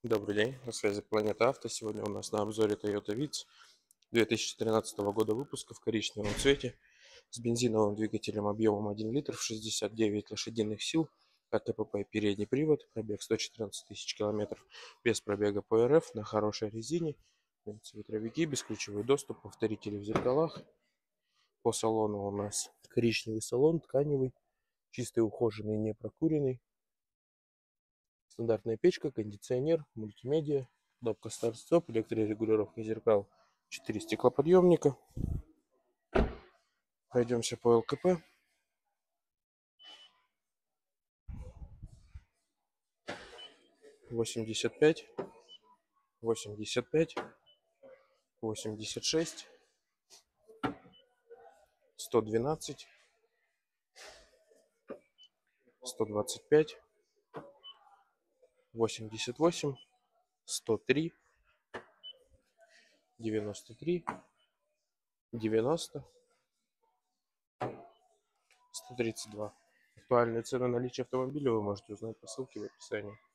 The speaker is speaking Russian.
Добрый день, на связи Планета Авто. Сегодня у нас на обзоре Toyota Vitz 2013 года выпуска в коричневом цвете с бензиновым двигателем объемом 1 литр в 69 лошадиных сил, КТПП передний привод, пробег 114 тысяч километров, без пробега по РФ, на хорошей резине, ветровики, бесключевой доступ, повторители в зеркалах. По салону у нас коричневый салон, тканевый, чистый, ухоженный, не прокуренный. Стандартная печка, кондиционер, мультимедиа, кнопка старт-стоп, электрорегулировка зеркал, 4 стеклоподъемника. Пройдемся по ЛКП. Восемьдесят пять, 85, 86, 112, 125, 88, 103, 93, 90, 132. Актуальные цены наличия автомобиля вы можете узнать по ссылке в описании.